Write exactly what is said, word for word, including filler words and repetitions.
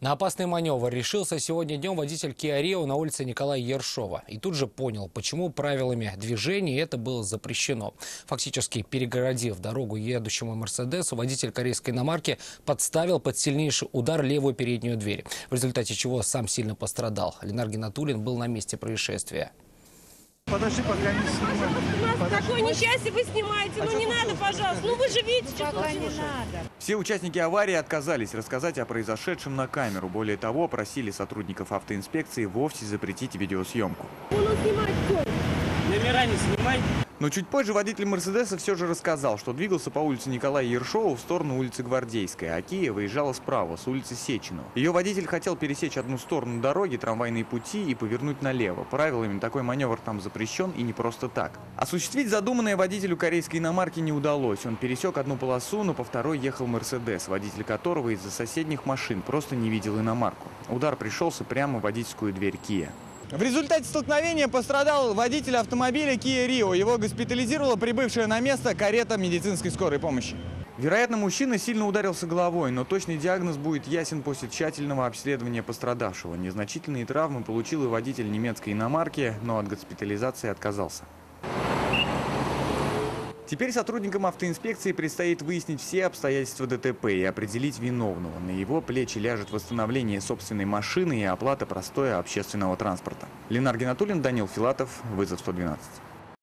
На опасный маневр решился сегодня днем водитель Kia Rio на улице Николая Ершова. И тут же понял, почему правилами движения это было запрещено. Фактически перегородив дорогу едущему Мерседесу, водитель корейской иномарки подставил под сильнейший удар левую переднюю дверь. В результате чего сам сильно пострадал. Ленар Гинатуллин был на месте происшествия. Подожди, пока не снимай. У нас такое несчастье, вы снимаете. А ну что не надо, пожалуйста. Ну вы же видите, что Пока тут не слушать. надо. Все участники аварии отказались рассказать о произошедшем на камеру. Более того, просили сотрудников автоинспекции вовсе запретить видеосъемку. Ну снимать все. Номера не снимай. Но чуть позже водитель Мерседеса все же рассказал, что двигался по улице Николая Ершова в сторону улицы Гвардейской, а Kia выезжала справа, с улицы Сеченова. Ее водитель хотел пересечь одну сторону дороги, трамвайные пути и повернуть налево. Правилами такой маневр там запрещен и не просто так. Осуществить задуманное водителю корейской иномарки не удалось. Он пересек одну полосу, но по второй ехал Мерседес, водитель которого из-за соседних машин просто не видел иномарку. Удар пришелся прямо в водительскую дверь Kia. В результате столкновения пострадал водитель автомобиля Kia Rio. Его госпитализировала прибывшая на место карета медицинской скорой помощи. Вероятно, мужчина сильно ударился головой, но точный диагноз будет ясен после тщательного обследования пострадавшего. Незначительные травмы получил и водитель немецкой иномарки, но от госпитализации отказался. Теперь сотрудникам автоинспекции предстоит выяснить все обстоятельства ДТП и определить виновного. На его плечи ляжет восстановление собственной машины и оплата простоя общественного транспорта. Ленар Гинатуллин, Данил Филатов, вызов сто двенадцать.